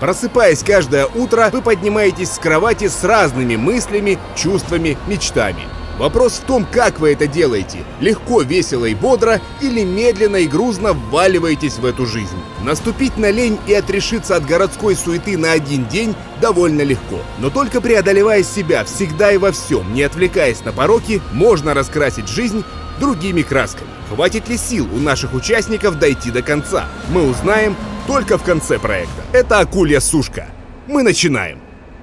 Просыпаясь каждое утро, вы поднимаетесь с кровати с разными мыслями, чувствами, мечтами. Вопрос в том, как вы это делаете. Легко, весело и бодро или медленно и грузно вваливаетесь в эту жизнь. Наступить на лень и отрешиться от городской суеты на один день довольно легко. Но только преодолевая себя всегда и во всем, не отвлекаясь на пороки, можно раскрасить жизнь другими красками. Хватит ли сил у наших участников дойти до конца? Мы узнаем только в конце проекта. Это «Акулья сушка». Мы начинаем.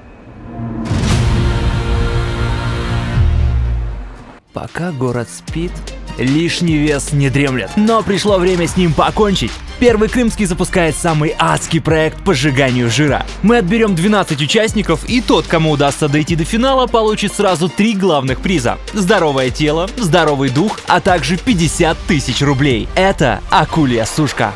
Пока город спит, лишний вес не дремлет. Но пришло время с ним покончить. Первый Крымский запускает самый адский проект по сжиганию жира. Мы отберем 12 участников, и тот, кому удастся дойти до финала, получит сразу 3 главных приза. Здоровое тело, здоровый дух, а также 50 тысяч рублей. Это «Акулья сушка».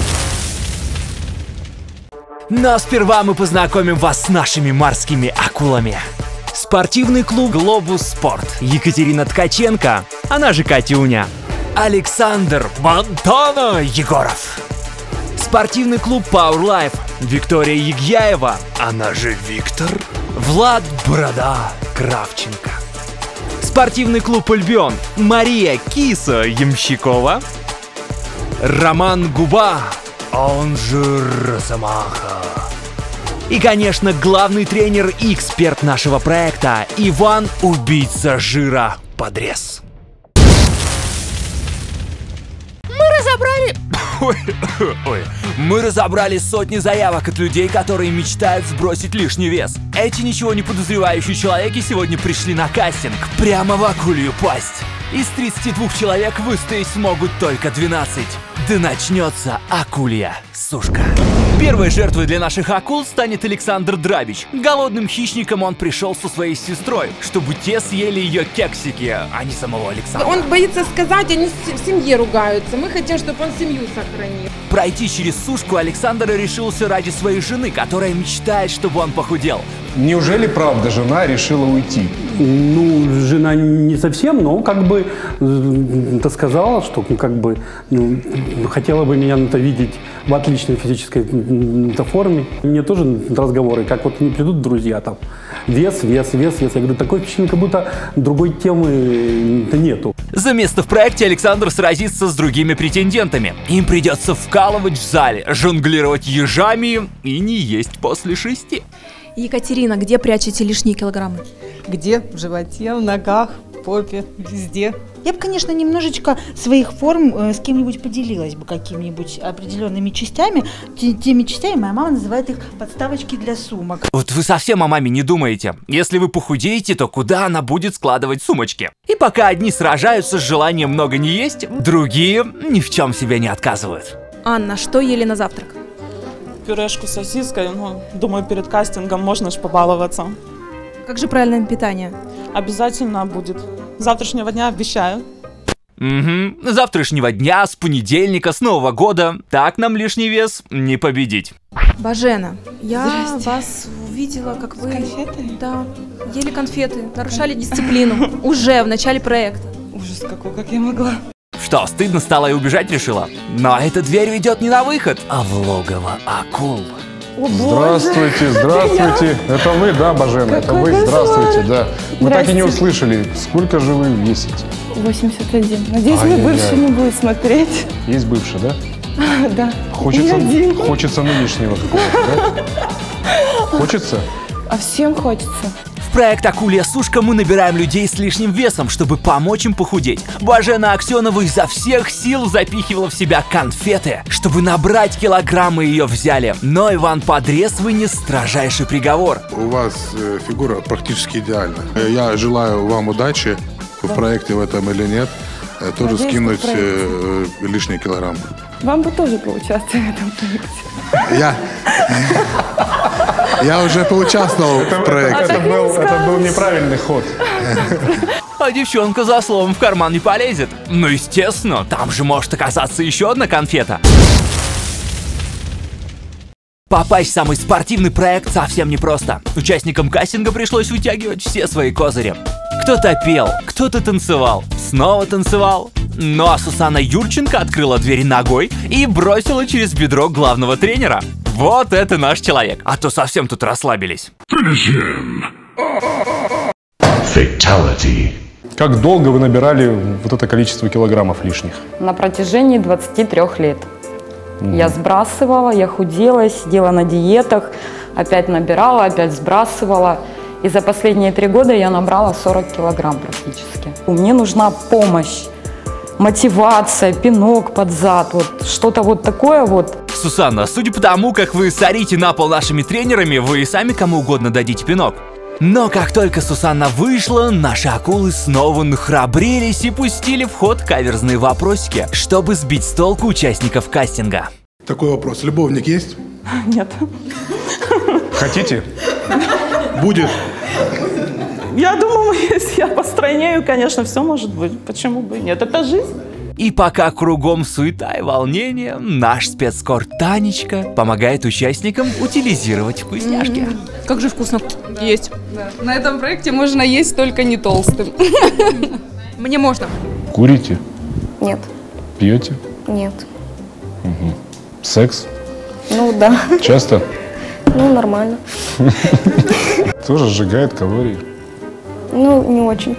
Но сперва мы познакомим вас с нашими морскими акулами. Спортивный клуб «Глобус Спорт». Екатерина Ткаченко, она же Катюня. Александр Монтана Егоров. Спортивный клуб Power Life. Виктория Егяева, она же Виктор. Влад Борода Кравченко. Спортивный клуб «Альбион». Мария Киса Ямщикова. Роман Губа, он же Росомаха. И, конечно, главный тренер и эксперт нашего проекта Иван Убийца Жира Подрез. Мы разобрали сотни заявок от людей, которые мечтают сбросить лишний вес. Эти ничего не подозревающие человеки сегодня пришли на кастинг прямо в акулью пасть. Из 32 человек выстоять смогут только 12. Да начнется акулья сушка. Первой жертвой для наших акул станет Александр Драбич. Голодным хищником он пришел со своей сестрой, чтобы те съели ее кексики, а не самого Александра. Он боится сказать, они в семье ругаются. Мы хотим, чтобы он семью сохранил. Пройти через сушку Александр решился ради своей жены, которая мечтает, чтобы он похудел. Неужели правда жена решила уйти? Ну, жена не совсем, но как бы ты сказала, что как бы хотела бы меня видеть в отличной физической форме. Мне тоже разговоры, как вот не придут друзья там. Вес. Я говорю, такое впечатление, как будто другой темы-то нету. За место в проекте Александр сразится с другими претендентами. Им придется вкалывать в зале, жонглировать ежами и не есть после 6. Екатерина, где прячете лишние килограммы? Где? В животе, в ногах, в попе, везде. Я бы, конечно, немножечко своих форм с кем-нибудь поделилась бы, какими-нибудь определенными частями. Теми частями моя мама называет их подставочки для сумок. Вот вы совсем о маме не думаете. Если вы похудеете, то куда она будет складывать сумочки? И пока одни сражаются с желанием много не есть, другие ни в чем себе не отказывают. Анна, что ели на завтрак? Пюрешку с сосиской, думаю, перед кастингом можно ж побаловаться. Как же правильное питание? Обязательно будет. С завтрашнего дня обещаю. С завтрашнего дня, с понедельника, с Нового года. Так нам лишний вес не победить. Бажена, я вас увидела, как вы... Конфеты? Да, ели конфеты, нарушали дисциплину. Уже в начале проекта. Ужас какой, как я могла. Что, стыдно стало и убежать решила? Но эта дверь ведет не на выход, а в логово акул. О, Здравствуйте, здравствуйте. Это вы, да, Бажена? Это вы, здравствуйте, да. Мы так и не услышали, сколько же вы весите? 81. Надеюсь, мой бывший не будет смотреть. Есть бывший, да? Да. Хочется нынешнего какого-то, да? Хочется? А всем хочется. В проект «Акулья сушка» мы набираем людей с лишним весом, чтобы помочь им похудеть. Бажена Аксенова изо всех сил запихивала в себя конфеты, чтобы набрать килограммы, ее взяли. Но Иван Подрез вынес строжайший приговор. У вас фигура практически идеальна. Я желаю вам удачи в проекте в этом или нет. Тоже скинуть лишние килограммы. Вам бы тоже поучаствовать в этом проекте. Я уже поучаствовал в проекте. Это был неправильный ход. А девчонка за словом в карман не полезет. Ну, естественно, там же может оказаться еще одна конфета. Попасть в самый спортивный проект совсем непросто. Участникам кастинга пришлось вытягивать все свои козыри. Кто-то пел, кто-то танцевал, снова танцевал. Ну а Сусанна Юрченко открыла дверь ногой и бросила через бедро главного тренера. Вот это наш человек. А то совсем тут расслабились. Fatality. Как долго вы набирали вот это количество килограммов лишних? На протяжении 23 лет. Я сбрасывала, я худела, сидела на диетах, опять набирала, опять сбрасывала. И за последние 3 года я набрала 40 килограмм практически. Мне нужна помощь, мотивация, пинок под зад, вот что-то вот такое вот. Сусанна, судя по тому, как вы сорите на пол нашими тренерами, вы и сами кому угодно дадите пинок. Но как только Сусанна вышла, наши акулы снова нахрабрились и пустили в ход каверзные вопросики, чтобы сбить с толку участников кастинга. Такой вопрос. Любовник есть? Нет. Хотите? Будет. Я думала, если я постройнею, конечно, все может быть. Почему бы и нет? Это жизнь. И пока кругом суета и волнение, наш спецкор Танечка помогает участникам утилизировать вкусняшки. Как же вкусно. Есть. Да. На этом проекте можно есть только не толстым. Мне можно. Курите? Нет. Пьете? Нет. Угу. Секс? Ну да. Часто? Ну нормально. Тоже сжигает калории. Ну, не очень.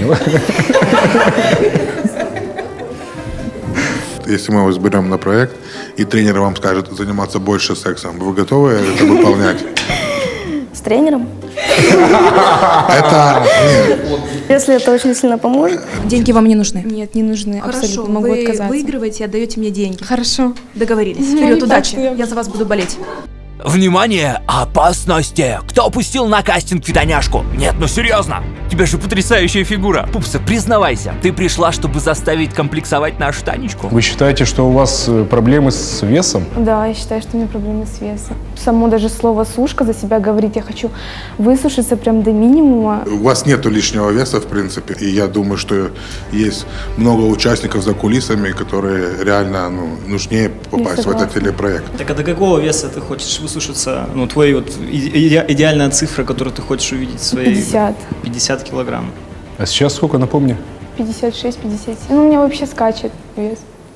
Если мы вас берем на проект, и тренер вам скажет заниматься больше сексом, вы готовы это выполнять? С тренером? Это... Если это очень сильно поможет. Деньги вам не нужны? Нет, не нужны. Хорошо, Абсолютно. Могу вы отказаться. выигрываете и отдаете мне деньги. Хорошо. Договорились. Ну, Вперед, не удачи. так, Я за вас буду болеть. Внимание! Опасности! Кто пустил на кастинг Фитоняшку? Нет, ну серьезно! У тебя же потрясающая фигура. Пупса, признавайся, ты пришла, чтобы заставить комплексовать нашу Танечку? Вы считаете, что у вас проблемы с весом? Да, я считаю, что у меня проблемы с весом. Само даже слово «сушка» за себя говорит. Я хочу высушиться прям до минимума. У вас нету лишнего веса, в принципе, и я думаю, что есть много участников за кулисами, которые реально нужнее попасть в этот телепроект. Так а до какого веса ты хочешь высушиться? Ну, твой вот идеальная цифра, которую ты хочешь увидеть в своей... 50. 50 килограмм. А сейчас сколько, напомни? 56, 57. Ну, у меня вообще скачет вес.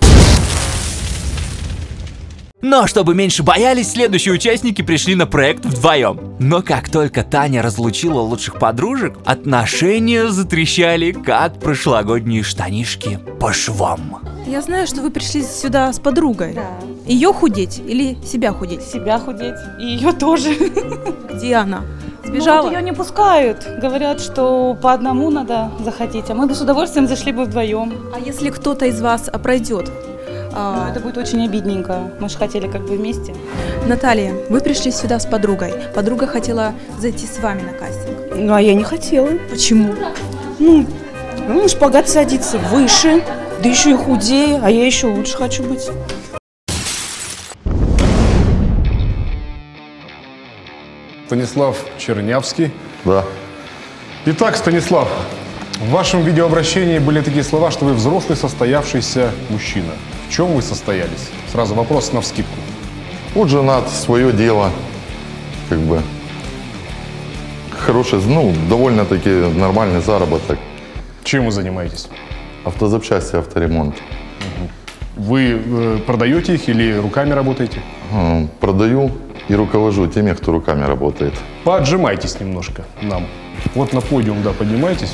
Но чтобы меньше боялись, следующие участники пришли на проект вдвоем. Но как только Таня разлучила лучших подружек, отношения затрещали, как прошлогодние штанишки по швам. Я знаю, что вы пришли сюда с подругой. Да. Ее худеть или себя худеть? Себя худеть. И ее тоже. Где она? Сбежала? Ну, вот ее не пускают. Говорят, что по одному надо захотеть. А мы бы с удовольствием зашли бы вдвоем. А если кто-то из вас пройдет? Ну, это будет очень обидненько. Мы же хотели как бы вместе. Наталья, вы пришли сюда с подругой. Подруга хотела зайти с вами на кастинг. Ну, а я не хотела. Почему? Ну, шпагат садится выше, да еще и худее, а я еще лучше хочу быть. Станислав Чернявский. Да. Итак, Станислав, в вашем видеообращении были такие слова, что вы взрослый состоявшийся мужчина. В чем вы состоялись? Сразу вопрос навскидку. Вот женат, свое дело, как бы. Хороший, довольно-таки нормальный заработок. Чем вы занимаетесь? Автозапчасти, авторемонт. Вы продаете их или руками работаете? Продаю и руковожу теми, кто руками работает. Поотжимайтесь немножко нам. Вот на подиум, да, поднимайтесь.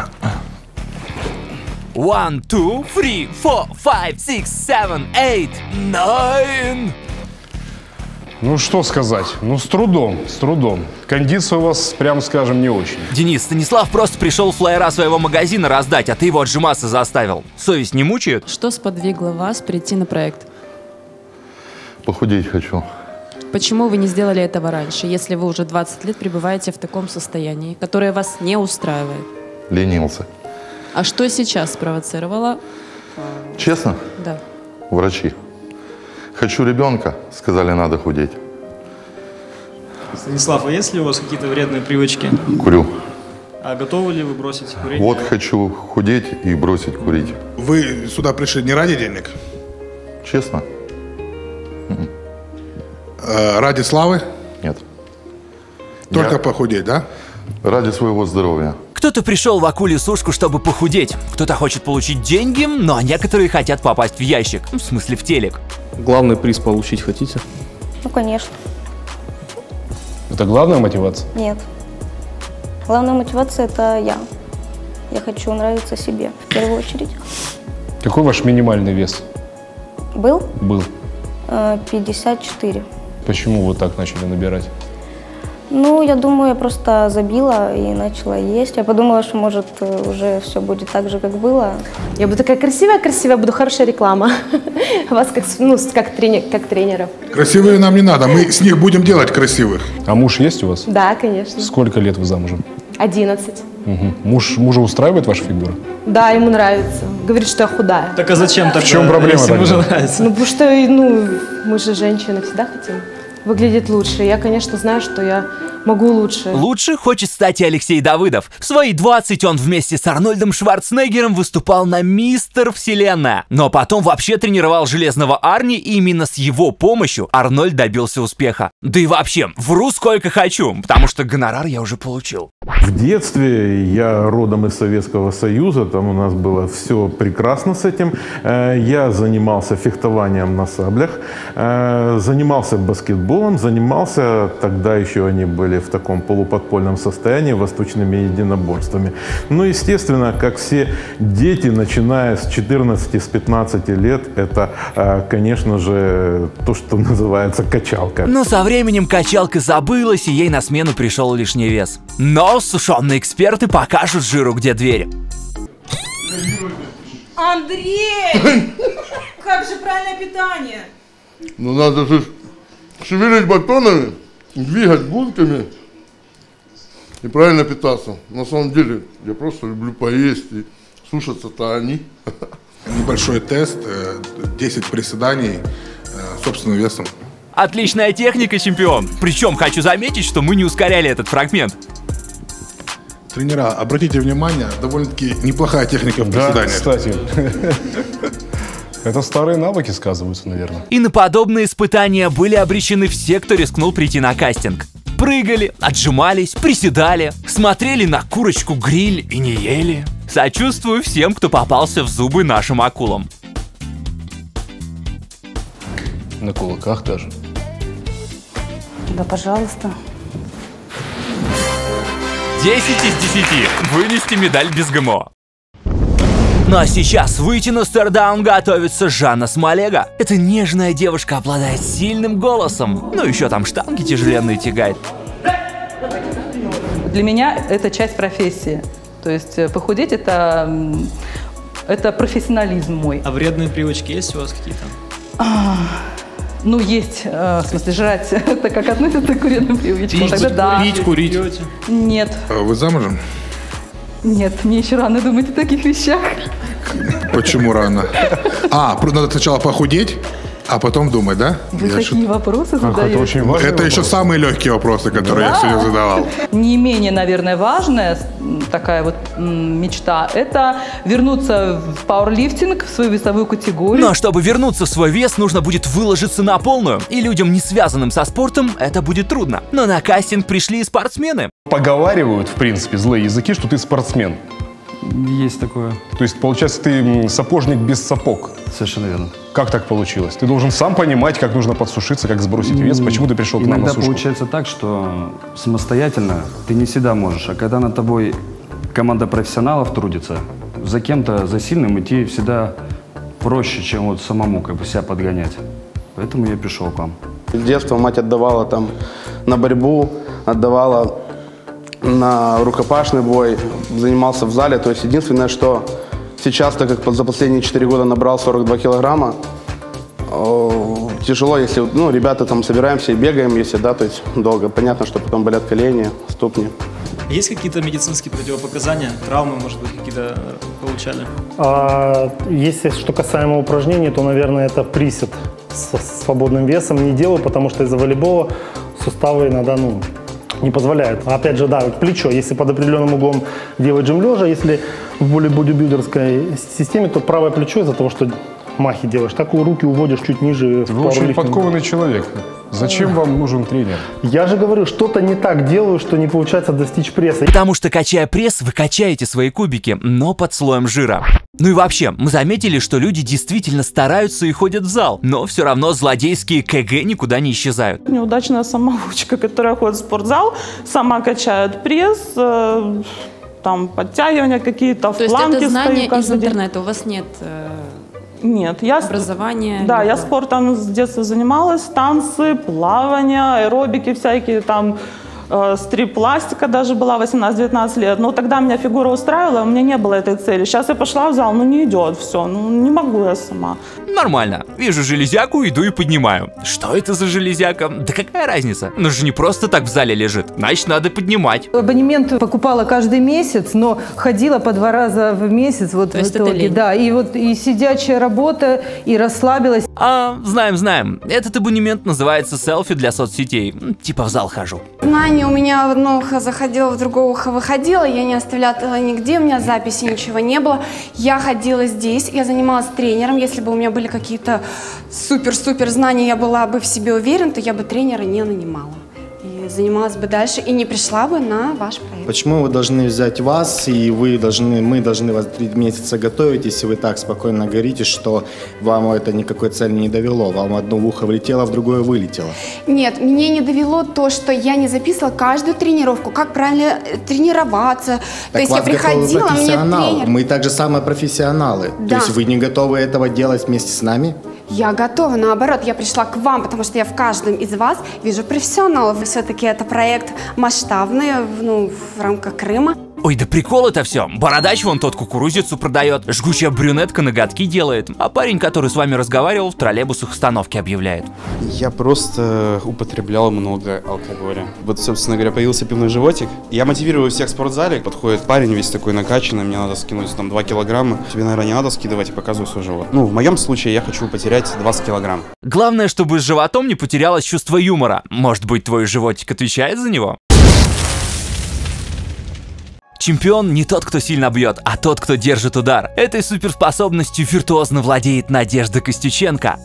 1, 2, 3, 4, 5, 6, 7, 8, 9. Ну что сказать, с трудом, с трудом. Кондиция у вас, прямо скажем, не очень. Денис, Станислав просто пришел флайера своего магазина раздать, а ты его отжиматься заставил. Совесть не мучает? Что сподвигло вас прийти на проект? Похудеть хочу. Почему вы не сделали этого раньше, если вы уже 20 лет пребываете в таком состоянии, которое вас не устраивает? Ленился. А что сейчас спровоцировало? Честно? Да. Врачи. Хочу ребенка, сказали, надо худеть. Станислав, а есть ли у вас какие-то вредные привычки? Курю. А готовы ли вы бросить курить? Вот хочу худеть и бросить курить. Вы сюда пришли не ради денег? Честно? Ради славы? Нет. Только похудеть, да? Ради своего здоровья. Кто-то пришел в акулью сушку, чтобы похудеть. Кто-то хочет получить деньги, но некоторые хотят попасть в ящик. В смысле, в телек. Главный приз получить хотите? Ну, конечно. Это главная мотивация? Нет. Главная мотивация – это я. Я хочу нравиться себе в первую очередь. Какой ваш минимальный вес? Был? Был. 54. Почему вы так начали набирать? Ну, я думаю, я просто забила и начала есть. Я подумала, что, может, уже все будет так же, как было. Я буду такая красивая, буду хорошая реклама. Вас как тренеров. Красивые нам не надо, мы с них будем делать красивых. А муж есть у вас? Да, конечно. Сколько лет вы замужем? 11. Угу. Мужа устраивает ваша фигура? Да, ему нравится. Говорит, что я худая. Так а зачем тогда? В чем проблема если тогда? мужу нравится? Ну, потому что, мы же женщины всегда хотим выглядеть лучше. Я, конечно, знаю, что я могу лучше. Лучше хочет стать и Алексей Давыдов. В свои 20 он вместе с Арнольдом Шварценеггером выступал на «Мистер Вселенная». Но потом вообще тренировал Железного Арни, и именно с его помощью Арнольд добился успеха. Да и вообще, вру сколько хочу, потому что гонорар я уже получил. В детстве я родом из Советского Союза, там у нас было все прекрасно с этим. Я занимался фехтованием на саблях, занимался баскетболом, занимался, тогда еще они были в таком полуподпольном состоянии, восточными единоборствами. Ну, естественно, как все дети, начиная с 14-15 лет, это, конечно же, то, что называется качалка. Но со временем качалка забылась, и ей на смену пришел лишний вес. Но сушеные эксперты покажут жиру, где дверь. Андрей! Как же правильное питание? Ну надо же шевелить батонами, двигать булками и правильно питаться. На самом деле, я просто люблю поесть, и слушаться-то они. Небольшой тест, 10 приседаний собственным весом. Отличная техника, чемпион. Причем хочу заметить, что мы не ускоряли этот фрагмент. Тренера, обратите внимание, довольно-таки неплохая техника в Да, приседаниях. кстати. Это старые навыки сказываются, наверное. И на подобные испытания были обречены все, кто рискнул прийти на кастинг. Прыгали, отжимались, приседали, смотрели на курочку-гриль и не ели. Сочувствую всем, кто попался в зубы нашим акулам. На кулаках даже. Да, пожалуйста. 10 из 10. Вынести медаль без ГМО. Ну а сейчас выйти на стардаун готовится Жанна Смолега. Эта нежная девушка обладает сильным голосом. Ну еще там штанги тяжеленные тягает. Для меня это часть профессии. То есть похудеть это профессионализм мой. А вредные привычки есть у вас какие-то? Ну, есть, в смысле, жрать, это как относится к вредным привычкам. Тогда да. Курить. Нет. А вы замужем? Нет, мне еще рано думать о таких вещах. Почему рано? Надо сначала похудеть, а потом думать, да? Вы такие вопросы задаете? Это очень важно. Это еще самые легкие вопросы, которые я сегодня задавал. Не менее, наверное, важная такая вот мечта – это вернуться в пауэрлифтинг, в свою весовую категорию. Но чтобы вернуться в свой вес, нужно будет выложиться на полную. И людям, не связанным со спортом, это будет трудно. Но на кастинг пришли и спортсмены. Поговаривают, в принципе, злые языки, что ты спортсмен. Есть такое. То есть, получается, ты сапожник без сапог. Совершенно верно. Как так получилось? Ты должен сам понимать, как нужно подсушиться, как сбросить вес. Почему ты пришел к нам на Иногда сушку? получается так, что самостоятельно ты не всегда можешь. А когда над тобой команда профессионалов трудится, за кем-то, за сильным идти всегда проще, чем вот самому как бы себя подгонять. Поэтому я пришел к вам. С детства мать отдавала там на борьбу, отдавала на рукопашный бой, занимался в зале. То есть единственное, что сейчас, так как за последние 4 года набрал 42 килограмма, тяжело, если, ребята там собираемся и бегаем, если, да, то есть долго. Понятно, что потом болят колени, ступни. Есть какие-то медицинские противопоказания? Травмы, может быть, какие-то получали? Если что касаемо упражнений, то, наверное, это присед с свободным весом. Не делаю, потому что из-за волейбола суставы иногда, не позволяют. Опять же, да, плечо. Если под определенным углом делать жим лежа, если в более бодибилдерской системе, то правое плечо из-за того, что махи делаешь, так руки уводишь чуть ниже. Вы очень подкованный человек. Зачем вам нужен тренер? Я же говорю, что-то не так делаю, что не получается достичь пресса. Потому что, качая пресс, вы качаете свои кубики, но под слоем жира. Ну и вообще, мы заметили, что люди действительно стараются и ходят в зал, но все равно злодейские КГ никуда не исчезают. Неудачная самоучка, которая ходит в спортзал, сама качает пресс, там подтягивания какие-то, То есть фланги это знание стою из интернета, у вас нет Нет, образования? Да, я спортом с детства занималась, танцы, плавание, аэробики всякие, там стрип-пластика даже была 18-19 лет. Но тогда меня фигура устраивала, у меня не было этой цели. Сейчас я пошла в зал, не идет все, не могу я сама. Нормально. Вижу железяку, иду и поднимаю. Что это за железяка? Да какая разница? Ну же не просто так в зале лежит. Значит, надо поднимать. Абонемент покупала каждый месяц, но ходила по 2 раза в месяц. Вот То есть в итоге, это лень. да. И вот и сидячая работа, и расслабилась. Знаем. Этот абонемент называется селфи для соцсетей. Типа в зал хожу. Знание у меня в одно ухо заходило, в другое ухо выходило. Я не оставляла нигде, у меня записи ничего не было. Я ходила здесь, я занималась тренером. Если бы у меня были какие-то супер-супер знания, я была бы в себе уверена, то я бы тренера не нанимала. И занималась бы дальше, и не пришла бы на ваш проект. Почему вы должны взять вас, и мы должны вас 3 месяца готовить, если вы так спокойно говорите, что вам это никакой цели не довело, вам одно в ухо влетело, в другое вылетело? Нет, мне не довело то, что я не записывала каждую тренировку, как правильно тренироваться. То есть я приходила, мне тренер... Мы также самые профессионалы. Да. То есть вы не готовы этого делать вместе с нами? Я готова, наоборот, я пришла к вам, потому что я в каждом из вас вижу профессионалов. Все-таки это проект масштабный, в рамках Крыма. Ой, да прикол это все. Бородач вон тот кукурузицу продает, жгучая брюнетка ноготки делает, а парень, который с вами разговаривал, в троллейбусах остановки объявляет. Я просто употреблял много алкоголя. Вот, собственно говоря, появился пивной животик. Я мотивирую всех в спортзале. Подходит парень весь такой накачанный, мне надо скинуть там 2 килограмма. Тебе, наверное, не надо скидывать, и показываю свой живот. В моем случае я хочу потерять 20 килограмм. Главное, чтобы с животом не потерялось чувство юмора. Может быть, твой животик отвечает за него? Чемпион не тот, кто сильно бьет, а тот, кто держит удар. Этой суперспособностью виртуозно владеет Надежда Костюченко.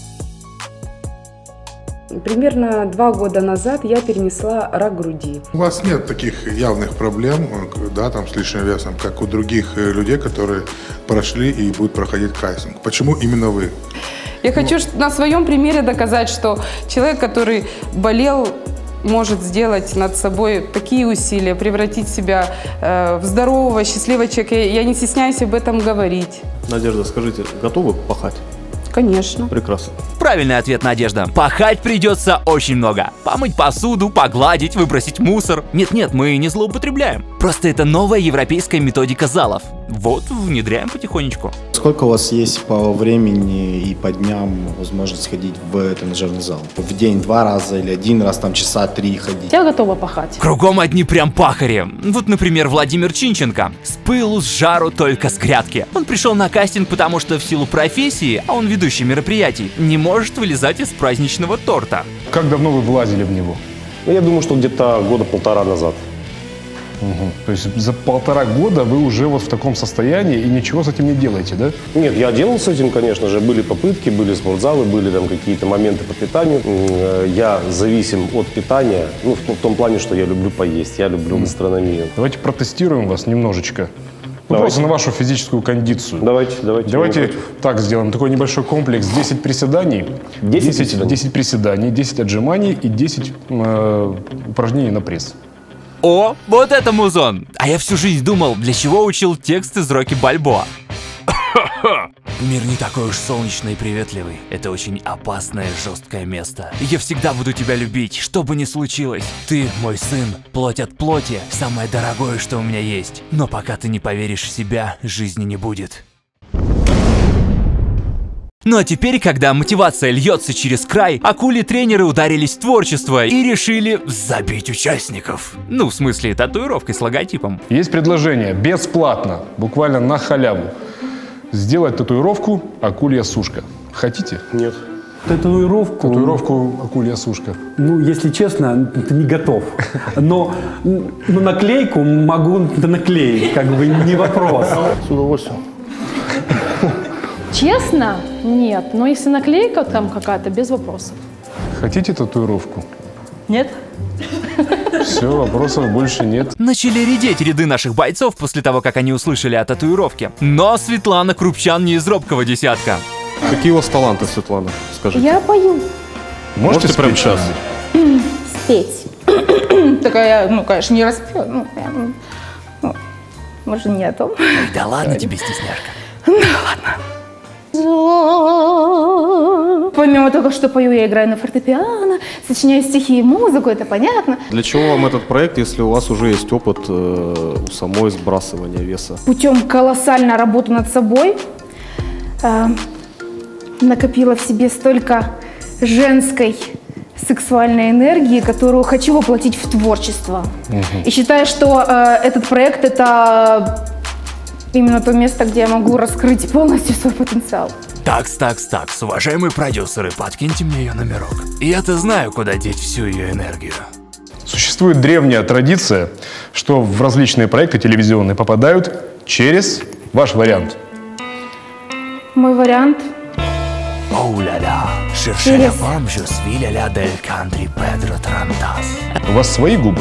Примерно 2 года назад я перенесла рак груди. У вас нет таких явных проблем, да, там с лишним весом, как у других людей, которые прошли и будут проходить кастинг. Почему именно вы? Я хочу на своем примере доказать, что человек, который болел, может сделать над собой такие усилия, превратить себя в здорового, счастливого человека. Я не стесняюсь об этом говорить. Надежда, скажите, готовы пахать? Конечно. Прекрасно. Правильный ответ, Надежда. Пахать придется очень много. Помыть посуду, погладить, выбросить мусор. Нет, мы не злоупотребляем. Просто это новая европейская методика залов. Вот, внедряем потихонечку. Сколько у вас есть по времени и по дням возможность ходить в тренажерный зал? В день 2 раза или 1 раз, там часа 3 ходить? Я готова пахать. Кругом одни прям пахари. Вот, например, Владимир Чинченко. С пылу, с жару, только с грядки. Он пришел на кастинг, потому что в силу профессии, а он ведущий мероприятий, не может вылезать из праздничного торта. Как давно вы влазили в него? Я думаю, что где-то 1,5 года назад. Угу. То есть за 1,5 года вы уже вот в таком состоянии и ничего с этим не делаете, да? Нет, я делал с этим, конечно же. Были попытки, были спортзалы, были там какие-то моменты по питанию. Я зависим от питания, в том плане, что я люблю поесть, я люблю гастрономию. Давайте протестируем вас немножечко. Просто на вашу физическую кондицию. Давайте так сделаем. Такой небольшой комплекс. 10 приседаний. 10 приседаний, 10 отжиманий и 10 упражнений на пресс. О, вот это музон! А я всю жизнь думал, для чего учил текст из Рокки Бальбоа. Мир не такой уж солнечный и приветливый. Это очень опасное, жесткое место. Я всегда буду тебя любить, что бы ни случилось. Ты мой сын, плоть от плоти, самое дорогое, что у меня есть. Но пока ты не поверишь в себя, жизни не будет. Ну а теперь, когда мотивация льется через край, акули-тренеры ударились в творчество и решили забить участников. В смысле, татуировкой с логотипом. Есть предложение бесплатно, буквально на халяву. Сделать татуировку «Акулья сушка». Хотите? Нет. Татуировку «Акулья сушка». Если честно, не готов. Но наклейку могу наклеить, не вопрос. С удовольствием. Честно? Нет. Но если наклейка там какая-то, без вопросов. Хотите татуировку? Нет. Все, вопросов больше нет. Начали редеть ряды наших бойцов после того, как они услышали о татуировке. Но Светлана Крупчан не из робкого десятка. Какие у вас таланты, Светлана? Скажите. Я пою. Можете прямо сейчас? Спеть. Такая, ну, конечно, не распела. Ну, может, не о том. Да ладно тебе, стесняшка. Ну, ладно. Помимо того, что пою, я играю на фортепиано, сочиняю стихи и музыку, это понятно. Для чего вам этот проект, если у вас уже есть опыт у самой сбрасывания веса? Путем колоссальной работы над собой накопила в себе столько женской сексуальной энергии, которую хочу воплотить в творчество. И считаю, что этот проект — это именно то место, где я могу раскрыть полностью свой потенциал. Такс, уважаемые продюсеры, подкиньте мне ее номерок. Я-то знаю, куда деть всю ее энергию. Существует древняя традиция, что в различные проекты телевизионные попадают через ваш вариант. Мой вариант. Оу-ля-ля, шершеля вам же свиля-ля дель кантри Педро Трантас. У вас свои губы?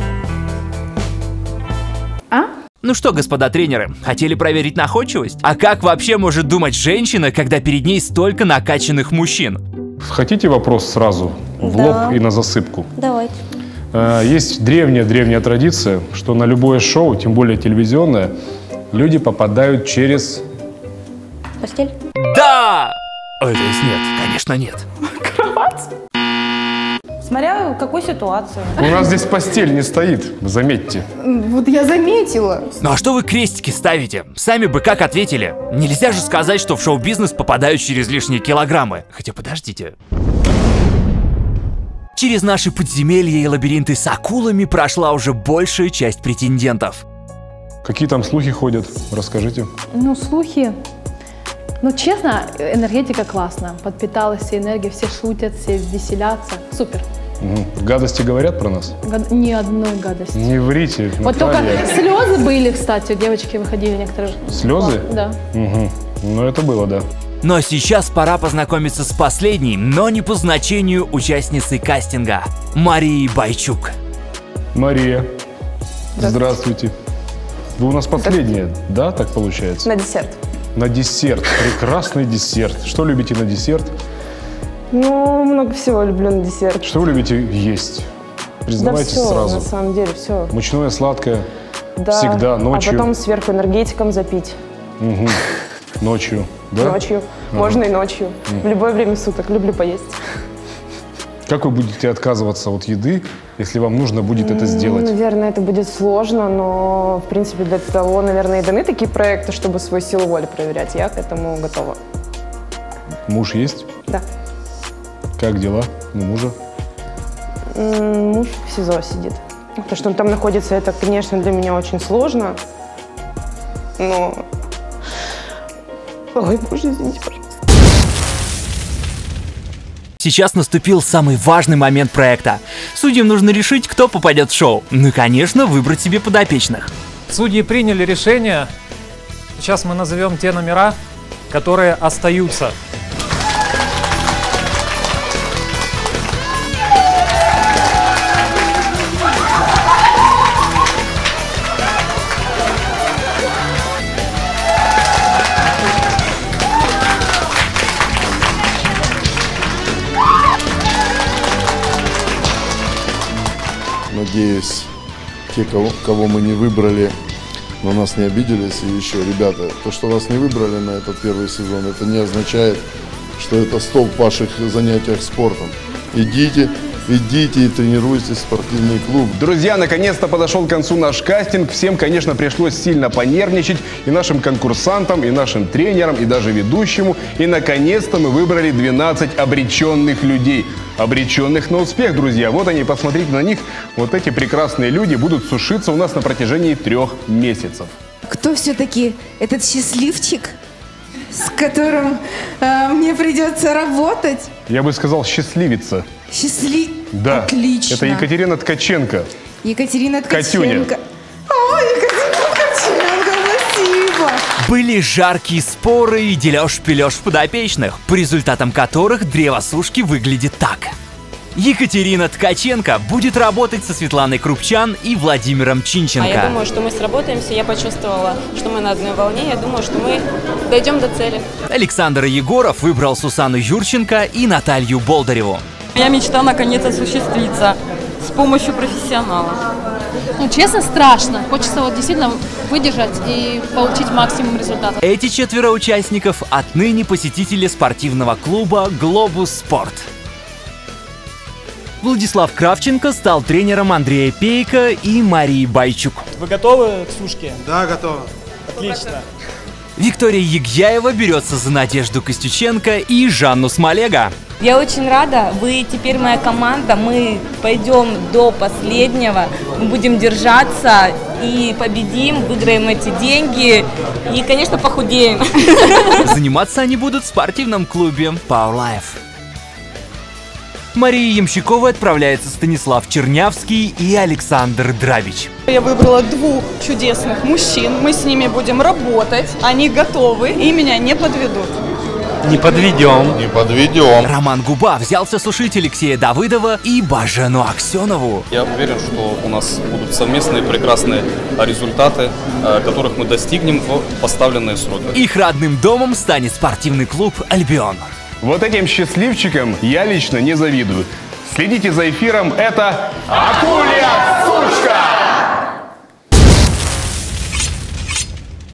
Ну что, господа тренеры, хотели проверить находчивость? А как вообще может думать женщина, когда перед ней столько накачанных мужчин? Хотите вопрос сразу, в лоб и на засыпку? Давайте. Есть древняя традиция, что на любое шоу, тем более телевизионное, люди попадают через... Постель? Да! Ой, то есть нет, конечно нет. Кровать? Смотря в какой ситуации. У нас здесь постель не стоит, заметьте. Вот я заметила. Ну а что вы крестики ставите? Сами бы как ответили? Нельзя же сказать, что в шоу-бизнес попадают через лишние килограммы. Хотя подождите. Через наши подземелья и лабиринты с акулами прошла уже большая часть претендентов. Какие там слухи ходят? Расскажите. Ну, слухи... Ну, честно, энергетика классная. Подпиталась вся энергия, все шутят, все веселятся. Супер. Гадости говорят про нас? Ни одной гадости. Не врите, Вот Наталья. только слезы были, кстати, девочки выходили некоторые. Слезы? Да. Ну, это было, да. Но сейчас пора познакомиться с последней, но не по значению участницей кастинга – Марией Бойчук. Мария, здравствуйте. Вы у нас последняя, да, так получается? На десерт. На десерт. Прекрасный десерт. Что любите на десерт? Ну, много всего люблю на десерт. Что вы любите есть? Признавайтесь да все, сразу. На самом деле, все. Мучное, сладкое. Да. Всегда, ночью. А потом сверху энергетиком запить. Угу. Ночью, да? Ночью. Можно и ночью. В любое время суток. Люблю поесть. Как вы будете отказываться от еды, если вам нужно будет это сделать? Наверное, это будет сложно, но, в принципе, для того, наверное, и даны такие проекты, чтобы свою силу воли проверять. Я к этому готова. Муж есть? Да. Как дела у мужа? Муж в СИЗО сидит. То, что он там находится, это, конечно, для меня очень сложно. Но... Ой, боже, извините, пожалуйста. Сейчас наступил самый важный момент проекта. Судьям нужно решить, кто попадет в шоу. Ну и, конечно, выбрать себе подопечных. Судьи приняли решение. Сейчас мы назовем те номера, которые остаются. Надеюсь, те, кого мы не выбрали, на нас не обиделись. И еще, ребята, то, что вас не выбрали на этот первый сезон, это не означает, что это стоп в ваших занятиях спортом. Идите и тренируйтесь в спортивный клуб. Друзья, наконец-то подошел к концу наш кастинг. Всем, конечно, пришлось сильно понервничать. И нашим конкурсантам, и нашим тренерам, и даже ведущему. И, наконец-то, мы выбрали 12 обреченных людей. Обреченных на успех, друзья. Вот они, посмотрите на них. Вот эти прекрасные люди будут сушиться у нас на протяжении 3 месяцев. Кто все-таки этот счастливчик, с которым мне придется работать? Я бы сказал, счастливица. Да. Отлично. Это Екатерина Ткаченко. Екатерина Ткаченко. Катюня. О, Екатерина Ткаченко, спасибо. Были жаркие споры и дележ-пележ подопечных, по результатам которых древо сушки выглядит так. Екатерина Ткаченко будет работать со Светланой Крупчан и Владимиром Чинченко. Я думаю, что мы сработаемся, я почувствовала, что мы на одной волне, я думаю, что мы дойдем до цели. Александр Егоров выбрал Сусанну Юрченко и Наталью Болдыреву. Моя мечта наконец осуществится с помощью профессионала. Ну, честно, страшно. Хочется вот действительно выдержать и получить максимум результатов. Эти 4 участников отныне посетители спортивного клуба «Глобус Спорт». Владислав Кравченко стал тренером Андрея Пейка и Марии Байчук. Вы готовы к сушке? Да, готовы. Отлично. Виктория Егьяева берется за Надежду Костюченко и Жанну Смолега. Я очень рада, вы теперь моя команда, мы пойдем до последнего, мы будем держаться и победим, выиграем эти деньги и, конечно, похудеем. Заниматься они будут в спортивном клубе Power Life. Мария Ямщикова отправляется Станислав Чернявский и Александр Драбич. Я выбрала 2 чудесных мужчин, мы с ними будем работать, они готовы и меня не подведут. Не подведем. Не подведем. Роман Губа взялся сушить Алексея Давыдова и Бажену Аксенову. Я уверен, что у нас будут совместные прекрасные результаты, которых мы достигнем в поставленные сроки. Их родным домом станет спортивный клуб «Альбион». Вот этим счастливчикам я лично не завидую. Следите за эфиром, это «Акулья сушка».